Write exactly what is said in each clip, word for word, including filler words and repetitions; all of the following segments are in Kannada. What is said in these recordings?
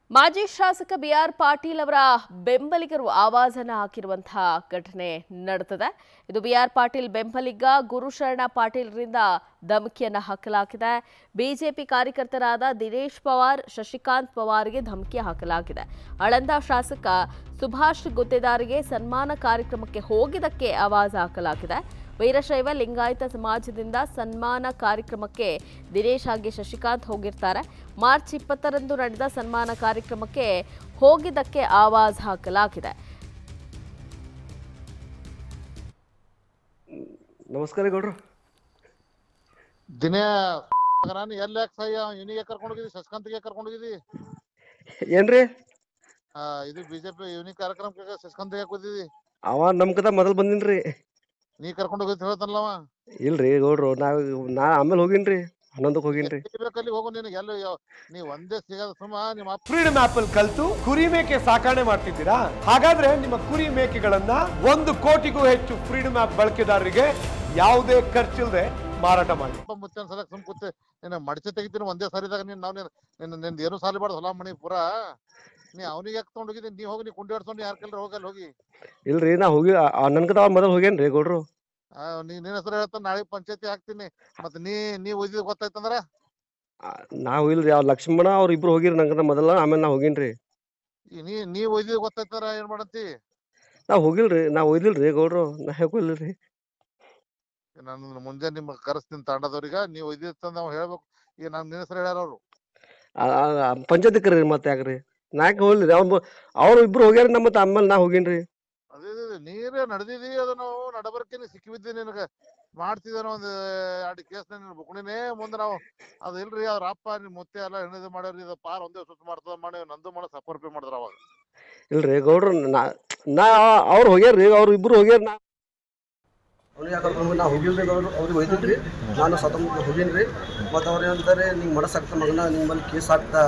ಮಾಜಿ ಶಾಸಕ ಬಿ ಆರ್ ಪಾಟೀಲ್ ಅವರ ಬೆಂಬಲಿಗರು ಆವಾಜನ ಹಾಕಿರುವಂತಹ ಘಟನೆ ನಡೆದಿದೆ. ಇದು ಬಿ ಆರ್ ಪಾಟೀಲ್ ಬೆಂಬಲಿಗ ಗುರುಶರಣ ಪಾಟೀಲ್ರಿಂದ ಧಮಕಿಯನ್ನು ಹಾಕಲಾಗಿದೆ. ಬಿಜೆಪಿ ಕಾರ್ಯಕರ್ತರಾದ ದಿನೇಶ್ ಪವಾರ್, ಶಶಿಕಾಂತ್ ಪವಾರ್ಗೆ ಧಮಕಿ ಹಾಕಲಾಗಿದೆ. ಆಳಂದ ಶಾಸಕ ಸುಭಾಷ್ ಗುತ್ತೇದಾರಿಗೆ ಸನ್ಮಾನ ಕಾರ್ಯಕ್ರಮಕ್ಕೆ ಹೋಗಿದ್ದಕ್ಕೆ ಆವಾಜ ಹಾಕಲಾಗಿದೆ. ವೀರಶೈವ ಲಿಂಗಾಯತ ಸಮಾಜದಿಂದ ಸನ್ಮಾನ ಕಾರ್ಯಕ್ರಮಕ್ಕೆ ದಿನೇಶ್ ಹಾಗೆ ಶಶಿಕಾಂತ್ ಹೋಗಿರ್ತಾರೆ. ಮಾರ್ಚ್ ಇಪ್ಪತ್ತರಂದು ನಡೆದ ಸನ್ಮಾನ ಕಾರ್ಯಕ್ರಮಕ್ಕೆ ಹೋಗಿದ್ದಕ್ಕೆ ಆವಾಜ ಹಾಕಲಾಗಿದೆ. ನಮಸ್ಕಾರ ಗೌಡ್ರು. ದಿನೇ ನಾನು ಎಲ್ಲ ಇವನಿಗೆ ಕರ್ಕೊಂಡು ಹೋಗಿದ್ದಿ, ಶಶಿಕಾಂತ್ಗೆ ಕರ್ಕೊಂಡು ಹೋಗಿದ್ದಿ ಏನ್ರಿ? ಆ ಇದು ಬಿಜೆಪಿ ಇವನಿಗೆ ಕಾರ್ಯಕ್ರಮಕ್ಕೆ ಶಶಿಕಾಂತ್ಗೆ ಹೋಗಿದ್ದಿ. ಅವ ನಮ್ ಕದ ಮೊದಲ್ ಬಂದಿನ್ರಿ. ನೀ ಕರ್ಕೊಂಡು ಹೋಗಿದ್ ಹೇಳ್ತಾನಲ್ಲವ. ಇಲ್ರಿ ಗೌಡ್ರು, ನಾವ್ ನಾ ಆಮೇಲೆ ಹೋಗಿನ್ರಿ, ಹನ್ನೊಂದಕ್ಕೆ ಹೋಗಿನ್ರಿ. ಬೇಕಲ್ಲಿ ಹೋಗು, ನಿನಗೆ ಎಲ್ಲ ನೀ ಒಂದೇ ಸಿಗದ ಸುಮ್ಮ ನಿಮ್ಮ ಫ್ರೀಡಮ್ ಆಪ್ ಅಲ್ಲಿ ಕಲ್ತು ಕುರಿ ಮೇಕೆ ಸಾಕಣೆ ಮಾಡ್ತಿದ್ದೀರಾ? ಹಾಗಾದ್ರೆ ನಿಮ್ಮ ಕುರಿ ಮೇಕೆಗಳನ್ನ ಒಂದು ಕೋಟಿಗೂ ಹೆಚ್ಚು ಫ್ರೀಡಮ್ ಆಪ್ ಬಳಕೆದಾರರಿಗೆ ಯಾವುದೇ ಖರ್ಚಿಲ್ಲದೆ ಮಾರಾಟ ಮಾಡಿ. ಮುಚ್ಚನ್ ಸಲ ಸುಮ್ ಕೂತೆ ನಿನ್ನ ಮಡಚೆ ತೆಗಿತೀನಿ ಒಂದೇ ಸಾರಿದಾಗ. ನೀನ್ ನಾವ್ ನಿನ್ನ ನಿಂದ ಏನು ಸಾಲಿ ಬಾರ್ದು ಹೊಲ ಮನಿ ಪೂರಾ. ನೀ ಅವನಿಗೆ ಯಾಕೆ ತಗೊಂಡ್ ಹೋಗಿದ್ದೀನಿ? ನೀ ಹೋಗಿ ನೀ ಕುಂಡಿ ಆಡ್ಸ್ಕೊಂಡು ಯಾರ ಕಲ್ರ ಹೋಗಲ್ಲ ಹೋಗಿ. ಇಲ್ರಿ, ನಾ ಹೋಗಿ ನನ್ ಕದ ಮೊದಲ್ ಹೋಗೇನ್ರಿ ಗೌಡ್ರು. ಆ ನೀ ನಿನ್ನ ಹೆಸರು ಹೇಳ್ತಾನ, ನಾಳೆ ಪಂಚಾಯತಿ ಹಾಕ್ತೀನಿ. ಮತ್ತೆ ನೀ ನೀ ಒಯ್ದಿದ್ ಗೊತ್ತಾಯ್ತಂದ್ರ ನಾವ್ ಇಲ್ರಿ, ಅವ್ರ ಲಕ್ಷ್ಮಣ ಅವ್ರ ಇಬ್ರು ಹೋಗಿರಿ ನಂಗದ ಮೊದಲ, ಆಮೇಲೆ ನಾ ಹೋಗಿನ್ರಿ. ನೀ ನೀ ಒಯ್ದಿದ್ ಗೊತ್ತಾಯ್ತಂದ್ರ ಏನ್ ಮಾಡಂತಿ? ನಾವ್ ಹೋಗಿಲ್ರಿ, ನಾವ್ ಒಯ್ದಿಲ್ರಿ ಗೌಡ್ರು, ನಾ ಹೋಗಿಲ್ರಿ. ನಾನು ಮುಂಜಾನೆ ನಿಮ್ ಕರೆಸ್ತೀನಿ ತಾಂಡದವ್ರಿಗ. ನೀವ್ ಒಯ್ದಿತ್ತ ನಾವ್ ಹೇಳ್ಬೇಕು. ಈಗ ನಾನ್ ನಿನ್ನ ಹೆಸರು ಹೇಳ್ಯಾರ ಅವ್ರು. ಪಂಚಾಯತಿ ಕರೀರಿ ಮತ್ತೆ ಯಾಕ್ರಿ? ನಾಕ್ ಹೋಗ್ಲಿರಿ, ಅವ್ರ ಅವ್ರು ಇಬ್ರು ಹೋಗ್ಯಾರ ನಮ್ಮ ಮತ್ತ ಆಮೇಲೆ ನಾ ಹೋಗಿನ್ರಿ. ಅದೇ ನೀರೇ ನಡೆದಿದಿ, ಅದು ನಾವು ನಡಬರ್ಕೆ ನೀ ಸಿಕ್ಕಿಬಿದ್ದಿ. ನಿನಗ ಮಾಡ್ತಿದ್ದೇನೋ ಒಂದ್ ಎರಡು ಕೇಸ್ ನೀನ್ ಬುಕ್ಣಿನೇ ಮುಂದೆ ನಾವು ಅದ್ ಇಲ್ರಿ ಅವ್ರ ಅಪ್ಪ ನಿಮ್ ಮುತ್ತೆ ಎಲ್ಲ ಹೆಣ್ಣಿದ್ ಮಾಡ್ಯಾರ. ಇದು ಪಾರ್ ಒಂದೇ ಸುತ್ತ ಮಾಡ್ತದ ಮಾಡಿ ನಂದು ಮಾಡೋ ಸಫರ್ ಪೇ ಮಾಡಿದ್ರ ಅವಾಗ. ಇಲ್ರಿ ಗೌಡ್ರು, ನಾ ನಾ ಅವ್ರು ಹೋಗ್ಯಾರ್ರಿ, ಅವ್ರು ಇಬ್ರು ಹೋಗ್ಯಾರ. ನಾ ಅವ್ರಿಗೆ ಯಾಕಂದ್ರೆ ನಾ ಹೋಗಿಲ್ರಿ ಗೌಡ್ರು, ಅವ್ರಿಗೆ ಒಯ್ದಿಲ್ರಿ. ನಾನು ಸ್ವತಃ ಹೋಗಿನ್ರಿ. ಮತ್ತು ಅವ್ರು ಏನಂತಾರೆ, ನಿಂಗೆ ಮನಸ್ಸಾಗ್ತಾ ಮಗನ ನಿಂಗೆ ಮೇಲೆ ಕೇಸ್ ಆಗ್ತಾ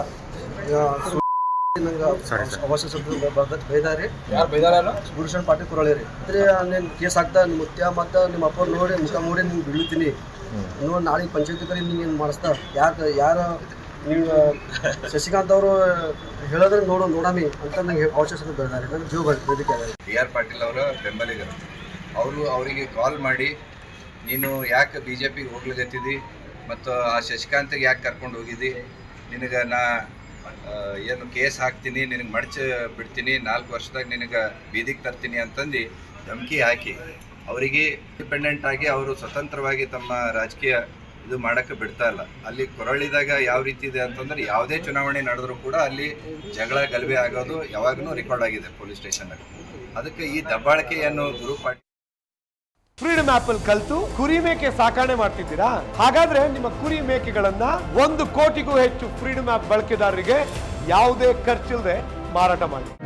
ನಂಗೆ ಅವಶ್ಯ ಬೈದಾರಿ. ಯಾರು ಬೈದಾರಲ್ಲ? ಗುರುಶರಣ ಪಾಟೀಲ್ ಕುರಳಿ ರೀ. ಅಂದ್ರೆ ನೀನು ಕೇಸ್ ಆಗ್ತಾ ನಿಮ್ಮ ಮುತ್ಯ ಮತ್ತು ನಿಮ್ಮ ಅಪ್ಪ ನೋಡಿ ಮುಖ ನೋಡಿ ನಿಂಗೆ ಬೀಳ್ತೀನಿ. ನೋಡಿ ನಾಳೆ ಪಂಚಾಯತಿ ಕರಿ ನಿಂಗೆ ಏನು ಮಾಡಿಸ್ತಾ ಯಾಕೆ ಯಾರು ನೀವು ಶಶಿಕಾಂತ್ ಅವರು ಹೇಳಿದ್ರೆ ನೋಡೋ ನೋಡಮಿ ಅಂತ ನಂಗೆ ಅವಶ್ಯಕತೆ ಬೈದಾರೆ. ನಂಗೆ ಜೀವ ಬೇಡಿಕೆ ಅದ. ಬಿ ಆರ್ ಪಾಟೀಲ್ ಅವರ ಬೆಂಬಲಿಗರು ಅವರು ಅವರಿಗೆ ಕಾಲ್ ಮಾಡಿ, ನೀನು ಯಾಕೆ ಬಿ ಜೆ ಪಿಗೆ ಹೋಗ್ಲಿಗತ್ತಿದ್ದಿ ಮತ್ತು ಆ ಶಶಿಕಾಂತ್ಗೆ ಯಾಕೆ ಕರ್ಕೊಂಡು ಹೋಗಿದ್ದಿ, ನಿನಗೆ ನಾ ಏನು ಕೇಸ್ ಹಾಕ್ತೀನಿ, ನಿನಗೆ ಮಡ್ಚ ಬಿಡ್ತೀನಿ, ನಾಲ್ಕು ವರ್ಷದಾಗ ನಿನಗೆ ಬೀದಿಗೆ ತರ್ತೀನಿ ಅಂತಂದು ಧಮಕಿ ಹಾಕಿ ಅವರಿಗೆ ಇಂಡಿಪೆಂಡೆಂಟ್ ಆಗಿ ಅವರು ಸ್ವತಂತ್ರವಾಗಿ ತಮ್ಮ ರಾಜಕೀಯ ಇದು ಮಾಡೋಕ್ಕೆ ಬಿಡ್ತಾ ಇಲ್ಲ. ಅಲ್ಲಿ ಕೊರಳಿದಾಗ ಯಾವ ರೀತಿ ಇದೆ ಅಂತಂದ್ರೆ, ಯಾವುದೇ ಚುನಾವಣೆ ನಡೆದರೂ ಕೂಡ ಅಲ್ಲಿ ಜಗಳ ಗಲಭೆ ಆಗೋದು ಯಾವಾಗಲೂ ರೆಕಾರ್ಡ್ ಆಗಿದೆ ಪೊಲೀಸ್ ಸ್ಟೇಷನ್ನಲ್ಲಿ. ಅದಕ್ಕೆ ಈ ದಬ್ಬಾಳಿಕೆಯನ್ನು ಗುರು ಪಾಟೀಲ್ ಫ್ರೀಡಮ್ ಆಪ್ ಅಲ್ಲಿ ಕಲ್ತು ಕುರಿ ಮೇಕೆ ಸಾಕಣೆ ಮಾಡ್ತಿದ್ದೀರಾ? ಹಾಗಾದ್ರೆ ನಿಮ್ಮ ಕುರಿ ಮೇಕೆಗಳನ್ನ ಒಂದು ಕೋಟಿಗೂ ಹೆಚ್ಚು ಫ್ರೀಡಮ್ ಆಪ್ ಬಳಕೆದಾರರಿಗೆ ಯಾವುದೇ ಖರ್ಚಿಲ್ಲದೆ ಮಾರಾಟ ಮಾಡಿ.